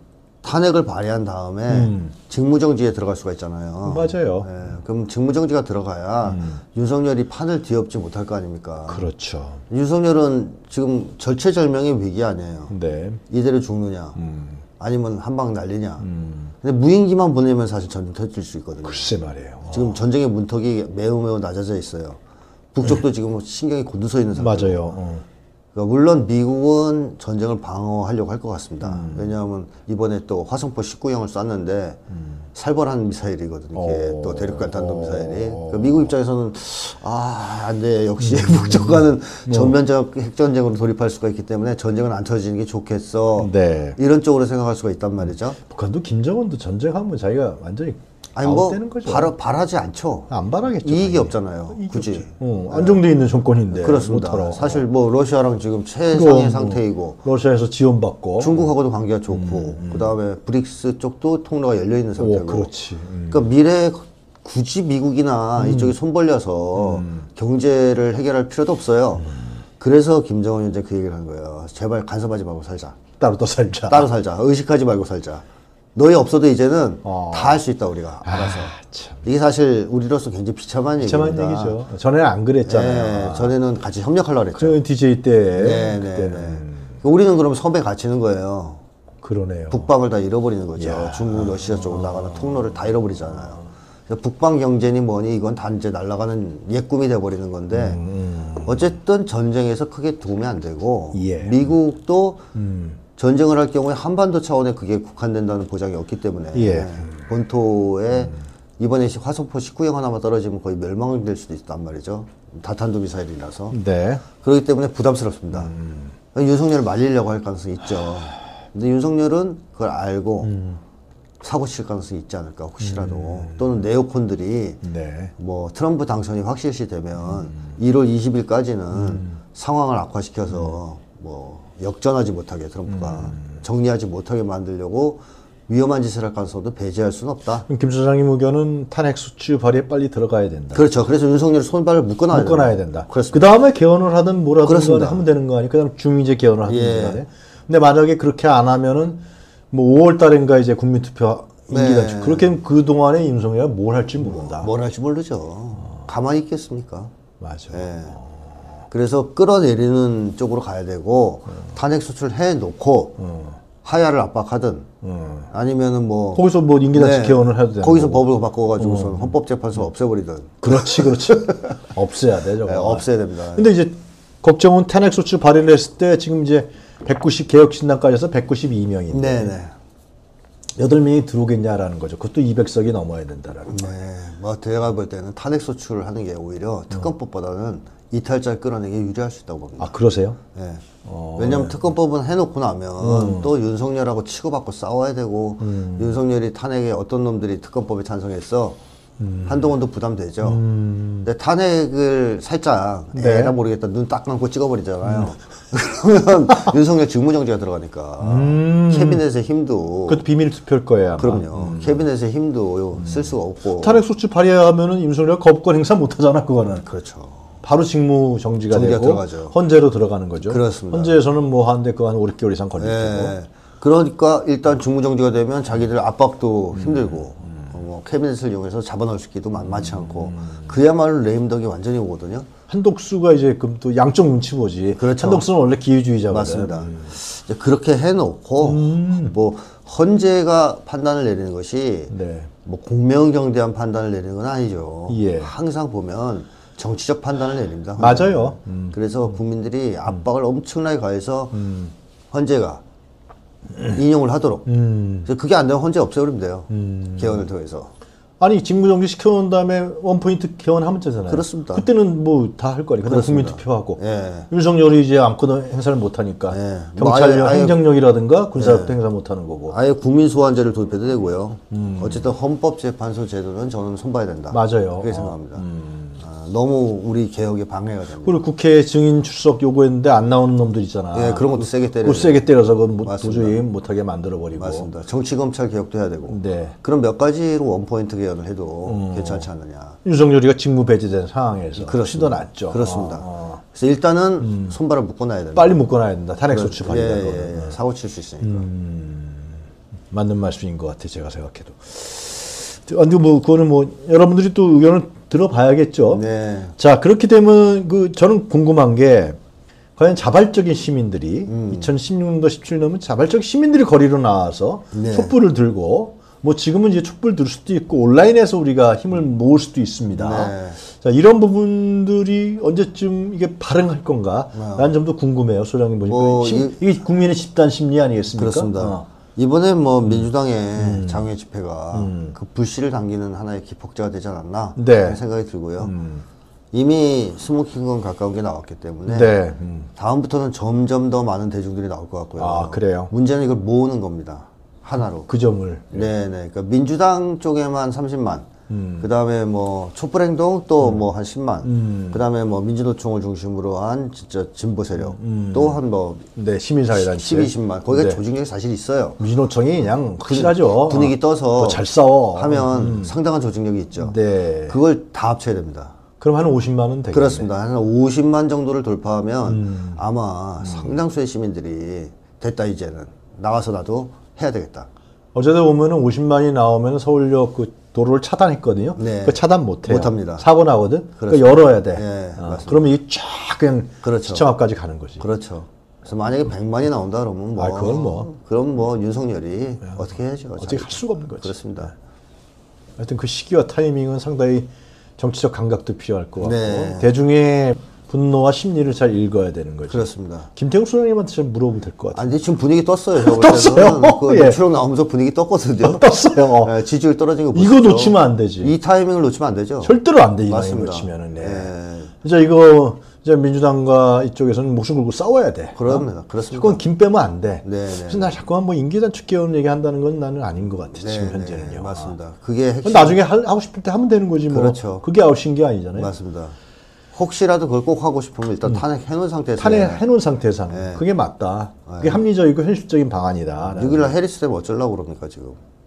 탄핵을 발의한 다음에 직무정지에 들어갈 수가 있잖아요. 맞아요. 예, 그럼 직무정지가 들어가야 윤석열이 판을 뒤엎지 못할 거 아닙니까? 그렇죠. 윤석열은 지금 절체절명의 위기 아니에요. 네, 이대로 죽느냐, 아니면 한 방 날리냐. 근데 무인기만 보내면 사실 전쟁 터질 수 있거든요. 글쎄 말이에요. 지금 전쟁의 문턱이 매우 낮아져 있어요. 북쪽도 지금 신경이 곤두서 있는 상태고. 맞아요. 그러니까 물론 미국은 전쟁을 방어하려고 할 것 같습니다. 왜냐하면 이번에 또 화성포 19형을 쐈는데 살벌한 미사일이거든요. 이게 또 대륙간 탄도 미사일이. 그러니까 미국 입장에서는 안 돼. 역시 북쪽과는 전면적 핵전쟁으로 돌입할 수가 있기 때문에 전쟁은 안 터지는 게 좋겠어. 네. 이런 쪽으로 생각할 수가 있단 말이죠. 북한도 김정은도 전쟁하면 자기가 완전히 아니 뭐 아웃되는 거죠. 바라지 않죠. 안 바라겠죠. 이익이 당연히. 없잖아요. 이익이 굳이. 없지. 안정돼 있는 정권인데 그렇습니다. 못하러. 사실 뭐 러시아랑 지금 최상의 그럼 상태이고 러시아에서 지원받고 중국하고도 관계가 좋고 그다음에 브릭스 쪽도 통로가 열려 있는 상태고. 그렇지. 그러니까 미래에 굳이 미국이나 이쪽에 손 벌려서 경제를 해결할 필요도 없어요. 그래서 김정은이 이제 그 얘기를 한 거예요. 제발 간섭하지 말고 살자. 따로 또 살자. 따로 살자. 의식하지 말고 살자. 너희 없어도 이제는 다 할 수 있다 우리가 알아서. 참. 이게 사실 우리로서 굉장히 비참한 비참한 얘기입니다. 얘기죠. 전에는 안 그랬잖아요. 네, 전에는 같이 협력하려고 그랬죠. 저 DJ 때 네, 네, 그때는 네. 우리는 그럼 섬에 갇히는 거예요. 그러네요. 북방을 다 잃어버리는 거죠. 중국, 러시아 쪽으로 나가는 통로를 다 잃어버리잖아요. 그래서 북방 경제니 뭐니 이건 다 이제 날아가는 옛 꿈이 돼버리는 건데 어쨌든 전쟁에서 크게 도움이 안 되고 예. 미국도 전쟁을 할 경우에 한반도 차원에 그게 국한된다는 보장이 없기 때문에 예. 본토에 이번에 화성포 19형 하나만 떨어지면 거의 멸망될 수도 있단 말이죠. 다탄도 미사일이라서. 네. 그렇기 때문에 부담스럽습니다. 윤석열을 말리려고 할 가능성이 있죠. 근데 윤석열은 그걸 알고 사고 칠 가능성이 있지 않을까 혹시라도. 또는 네오콘들이 네. 뭐 트럼프 당선이 확실시 되면 1월 20일까지는 상황을 악화시켜서 뭐 역전하지 못하게 트럼프가 정리하지 못하게 만들려고 위험한 짓을 할 가능성도 배제할 수는 없다. 그럼 김 소장님 의견은 탄핵 수출 발의에 빨리 들어가야 된다. 그렇죠. 그래서 윤석열 손발을 묶어놔야 된다. 그렇습니다. 그 다음에 개헌을 하든 뭘 하든 그렇습니다. 간에 하면 되는 거 아니에요? 그 다음 중의제 개헌을 하든 예. 간에. 근데 만약에 그렇게 안 하면은 뭐 5월 달인가 이제 국민투표 임기가 네. 그렇게 하면 그 동안에 윤석열이 뭘 할지 모른다. 뭘 할지 모르죠. 가만히 있겠습니까? 맞아. 예. 그래서 끌어내리는 쪽으로 가야 되고 탄핵 소추해 놓고 하야를 압박하든 아니면은 뭐 거기서 뭐 임기단체 개헌을 해도 되는 거기서 거고. 법을 바꿔가지고서 헌법재판소 없애버리든. 그렇지. 없애야 돼 저거. 네, 없애야 됩니다. 근데 이제 걱정은 탄핵 소추 발의했을 때 지금 이제 190 개혁신당까지 해서 192명인데 네네. 8명이 들어오겠냐라는 거죠. 그것도 200석이 넘어야 된다라는 거. 네, 뭐 제가 볼 때는 탄핵 소추를 하는 게 오히려 특검법보다는 이탈자를 끌어내기 유리할 수 있다고 봅니다. 아 그러세요? 네. 왜냐하면 특검법은 해놓고 나면 또 윤석열하고 치고받고 싸워야 되고 윤석열이 탄핵에 어떤 놈들이 특검법에 찬성했어 한동훈도 부담되죠. 근데 탄핵을 살짝 네. 에라 모르겠다 눈 딱 감고 찍어버리잖아요. 그러면 윤석열 직무정지가 들어가니까 캐비넷의 힘도 그것도 비밀 투표일 거예요. 아마. 그럼요. 캐비넷의 힘도 쓸 수가 없고 탄핵 소추 발의하면은 윤석열 거부권 행사 못 하잖아 그거는. 그렇죠. 바로 직무 정지가 정지가 되고 들어가죠. 헌재로 들어가는 거죠. 그렇습니다. 헌재에서는 뭐 하는데 그거 한 5, 6개월 이상 걸릴 테고. 예. 그러니까 일단 직무정지가 되면 자기들 압박도 힘들고 뭐 캐비넷을 이용해서 잡아넣을 수 있기도 만만치 않고 그야말로 레임덕이 완전히 오거든요. 한독수가 이제 그럼 또 양쪽 눈치 보지. 그렇죠. 한독수는 원래 기회주의자거든. 맞습니다. 이제 그렇게 해놓고 뭐 헌재가 판단을 내리는 것이 네. 뭐 공명정대한 판단을 내리는 건 아니죠. 예. 항상 보면 정치적 판단을 내립니다. 맞아요. 그래서 국민들이 압박을 엄청나게 가해서 헌재가 인용을 하도록. 그래서 그게 안 되면 헌재 없애버리면 돼요. 개헌을 통해서. 아니 직무정지 시켜놓은 다음에 원포인트 개헌하면 되잖아요. 그렇습니다. 그때는 뭐 다 할 거니까. 국민 투표하고. 예. 윤석열이 이제 아무것도 행사를 못 하니까 예. 경찰력, 뭐 아예 행정력이라든가 군사력도 행사 못 하는 거고. 아예 국민소환제를 도입해도 되고요. 어쨌든 헌법재판소 제도는 저는 손봐야 된다. 맞아요. 그렇게 생각합니다. 너무 우리 개혁에 방해가 됩니다. 그리고 국회 증인 출석 요구했는데 안 나오는 놈들 있잖아. 예, 그런 것도 세게 때려야 그거 세게 때려서 그건 뭐 맞습니다. 도저히 못하게 만들어버리고. 맞습니다. 정치검찰 개혁도 해야 되고. 네. 그럼 몇 가지로 원포인트 개헌을 해도 괜찮지 않느냐. 윤석열이가 직무 배제된 상황에서 그렇습니다. 시도 났죠. 그렇습니다. 그래서 일단은 손발을 묶어놔야 된다. 빨리 묶어놔야 된다. 탄핵 소추 발의가. 예. 사고 칠 수 있으니까. 맞는 말씀인 것 같아 제가 생각해도. 근데 뭐 그거는 뭐 여러분들이 또 의견을 들어봐야겠죠. 네. 자 그렇게 되면 그 저는 궁금한 게 과연 자발적인 시민들이 2016년도 17년은 자발적 시민들이 거리로 나와서 네. 촛불을 들고 뭐 지금은 이제 촛불 들 수도 있고 온라인에서 우리가 힘을 모을 수도 있습니다. 네. 자 이런 부분들이 언제쯤 이게 발흥할 건가? 라는 점도 궁금해요. 소장님 보니까 뭐 이게 국민의 집단 심리 아니겠습니까? 그렇습니다. 이번에 뭐 민주당의 장외 집회가 그 불씨를 당기는 하나의 기폭제가 되지 않았나 네. 그런 생각이 들고요. 이미 스모킹건 가까운 게 나왔기 때문에 네. 다음부터는 점점 더 많은 대중들이 나올 것 같고요. 아, 그래요? 문제는 이걸 모으는 겁니다. 하나로. 그 점을. 네네. 그러니까 민주당 쪽에만 30만. 그 다음에 뭐 촛불행동 또 뭐 한 10만. 그 다음에 뭐 민주노총을 중심으로 한 진짜 진보 세력. 또 한 뭐 네, 시민사회단체. 10, 20만. 거기가 네. 조직력이 사실 있어요. 민노총이 그냥 확실하죠. 분위기 떠서 잘 싸워. 하면 상당한 조직력이 있죠. 네. 그걸 다 합쳐야 됩니다. 그럼 한 50만 원 되겠네. 그렇습니다. 한 50만 정도를 돌파하면 아마 상당수의 시민들이 됐다 이제는 나와서 나도 해야 되겠다. 어제도 보면은 50만이 나오면 서울역 그 도로를 차단했거든요. 네. 그 차단 못해요. 못합니다. 사고 나거든. 그러니까 그렇습니다. 열어야 돼. 네, 맞습니다. 그러면 이게 쫙 그냥 그렇죠. 시청 앞까지 가는 거지. 그렇죠. 그래서 만약에 100만이 나온다 그러면 뭐, 아, 그건 뭐. 그럼 뭐 윤석열이 어떻게 해야죠? 어떻게 할 수가 없는 거지. 그렇습니다. 하여튼 그 시기와 타이밍은 상당히 정치적 감각도 필요할 것 같고 네. 대중의 분노와 심리를 잘 읽어야 되는 거죠. 그렇습니다. 김태형 소장님한테 좀 물어보면 될 것 같아요. 아니 지금 분위기 떴어요. 저 떴어요? 그 예. 추록 나오면서 분위기 떴거든요. 떴어요. 네, 지지율 떨어진 거 이거 보시죠. 놓치면 안 되지. 이 타이밍을 놓치면 안 되죠. 절대로 안 돼. 이 나이 맞습니다. 놓치면은. 네. 네. 진짜 이거 이제 민주당과 이쪽에서는 목숨 걸고 싸워야 돼. 그럽니다. 그렇습니다. 그건 김 빼면 안 돼. 네, 네. 그래서 나 자꾸만 뭐 임기단축 개헌 얘기한다는 건 나는 아닌 것 같아. 지금 네, 현재는요. 네, 맞습니다. 그게 핵심. 나중에 하고 싶을 때 하면 되는 거지 뭐. 그렇죠. 그게 아웃인 게 아니잖아요. 맞습니다. 혹시라도 그걸 꼭 하고 싶으면 일단 탄핵해놓은 상태에서 탄핵해놓은 상태상 네. 그게 맞다. 그게 합리적이고 현실적인 방안이다. 6일날 해리스 되면 어쩌려고 그럽니까 지금.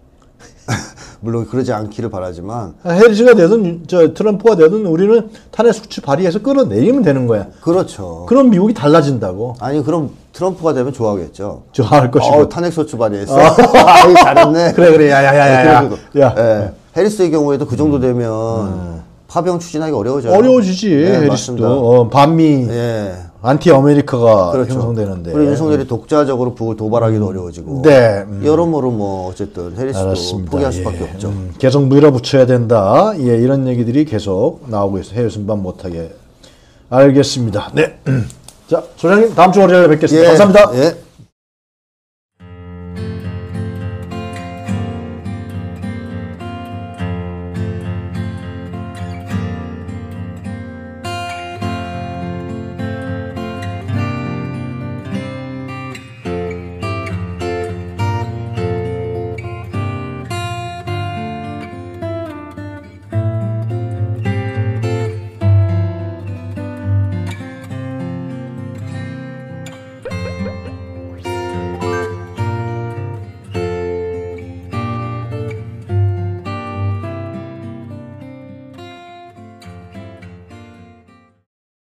물론 그러지 않기를 바라지만 해리스가 되든 저 트럼프가 되든 우리는 탄핵 수치 발의해서 끌어내리면 되는 거야. 그렇죠. 그럼 미국이 달라진다고. 아니 그럼 트럼프가 되면 좋아하겠죠. 좋아할 것이고. 탄핵 소추 발의했어. 아이 잘했네. 그래 야야야야야. 그래가지고. 야. 예. 해리스의 경우에도 그 정도 되면 파병 추진하기 어려워져요. 어려워지지. 네, 맞습니다. 해리스도 반미 예. 안티 아메리카가 그렇죠. 형성되는데. 그리고 윤석열이 독자적으로 북을 도발하기도 어려워지고. 네. 여러모로 뭐 어쨌든 해리스도 알았습니다. 포기할 예. 수밖에 없죠. 계속 밀어붙여야 된다. 예, 이런 얘기들이 계속 나오고 있어요. 해외 순방 못하게. 알겠습니다. 네. 자, 소장님 다음 주 월요일에 뵙겠습니다. 예. 감사합니다. 예.